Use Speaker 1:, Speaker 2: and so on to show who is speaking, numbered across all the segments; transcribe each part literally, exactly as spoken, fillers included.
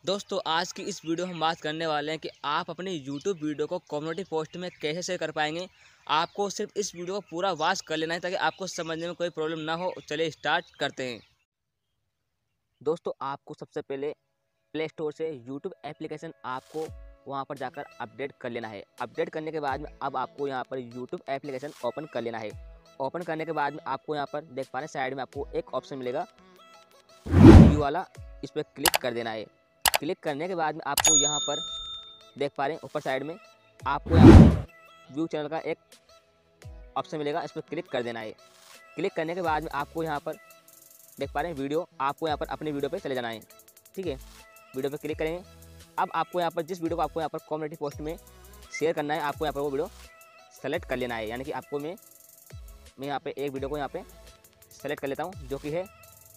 Speaker 1: दोस्तों आज की इस वीडियो में हम बात करने वाले हैं कि आप अपने यूट्यूब वीडियो को कम्युनिटी पोस्ट में कैसे शेयर कर पाएंगे। आपको सिर्फ इस वीडियो को पूरा वॉच कर लेना है ताकि आपको समझने में कोई प्रॉब्लम ना हो। चलिए स्टार्ट करते हैं। दोस्तों आपको सबसे पहले प्ले स्टोर से यूट्यूब एप्लीकेशन आपको वहां पर जाकर अपडेट कर लेना है। अपडेट करने के बाद में अब आपको यहां पर यूट्यूब एप्लीकेशन ओपन कर लेना है। ओपन करने के बाद में आपको यहां पर देख पा रहे हैं साइड में आपको एक ऑप्शन मिलेगा व्यू वाला, इस पर क्लिक कर देना है। क्लिक करने के बाद में आपको यहाँ पर देख पा रहे हैं ऊपर साइड में आपको यहाँ पर व्यू चैनल का एक ऑप्शन मिलेगा, इस पर क्लिक कर देना है। क्लिक करने के बाद में आपको यहाँ पर देख पा रहे हैं वीडियो, आपको यहाँ पर अपने वीडियो पे चले जाना है। ठीक है, वीडियो पे क्लिक करेंगे। अब आपको यहाँ पर जिस वीडियो को आपको यहाँ पर कम्युनिटी पोस्ट में शेयर करना है आपको यहाँ पर वो वीडियो सेलेक्ट कर लेना है। यानी कि आपको मैं मैं यहाँ पर एक वीडियो को यहाँ पर सेलेक्ट कर लेता हूँ जो कि है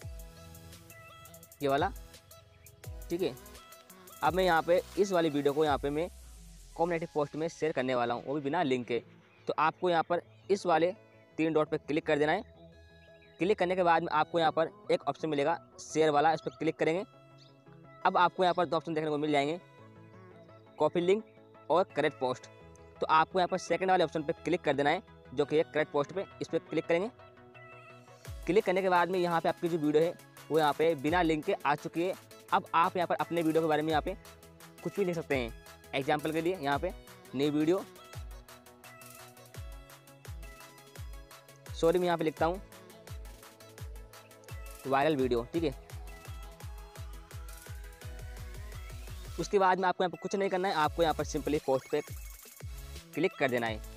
Speaker 1: ये वाला। ठीक है, अब मैं यहाँ पे इस वाली वीडियो को यहाँ पे मैं कम्युनिटी पोस्ट में शेयर करने वाला हूँ, वो भी बिना लिंक के। तो आपको यहाँ पर इस वाले तीन डॉट पे क्लिक कर देना है। क्लिक करने के बाद में आपको यहाँ पर एक ऑप्शन मिलेगा शेयर वाला, इस पर क्लिक करेंगे। अब आपको यहाँ पर दो ऑप्शन देखने को मिल जाएंगे, कॉपी लिंक और करेक्ट पोस्ट। तो आपको यहाँ पर सेकेंड वाले ऑप्शन पर क्लिक कर देना है जो कि है करेक्ट पोस्ट पे, इस पर क्लिक करेंगे। क्लिक करने के बाद में यहाँ पर आपकी जो वीडियो है वो यहाँ पे बिना लिंक के आ चुकी है। अब आप यहाँ पर अपने वीडियो के बारे में यहाँ पे कुछ भी लिख सकते हैं। एग्जाम्पल के लिए यहाँ पे नई वीडियो, सॉरी मैं यहाँ पे लिखता हूँ वायरल वीडियो। ठीक है, उसके बाद में आपको यहाँ पर कुछ नहीं करना है, आपको यहाँ पर सिंपली पोस्ट पे क्लिक कर देना है।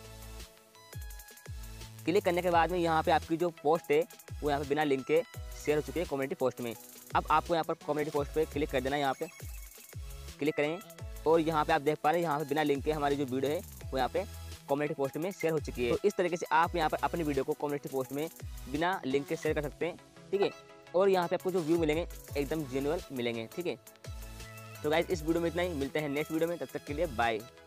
Speaker 1: क्लिक करने के बाद में यहाँ पे आपकी जो पोस्ट है वो यहाँ पे बिना लिंक के शेयर हो चुकी है कम्युनिटी पोस्ट में। अब आपको यहाँ पर कम्युनिटी पोस्ट पे क्लिक कर देना है। यहाँ पे क्लिक करेंगे और यहाँ पे आप देख पा रहे हैं यहाँ पे बिना लिंक के हमारी जो वीडियो है वो यहाँ पे कम्युनिटी पोस्ट में शेयर हो चुकी है। तो इस तरीके से आप यहाँ पर अपनी वीडियो को कम्युनिटी पोस्ट में बिना लिंक के शेयर कर सकते हैं। ठीक है, और यहाँ पे आपको जो व्यू मिलेंगे एकदम जेन्युइन मिलेंगे। ठीक है, तो गाइस इस वीडियो में इतना ही, मिलते हैं नेक्स्ट वीडियो में, तब तक के लिए बाय।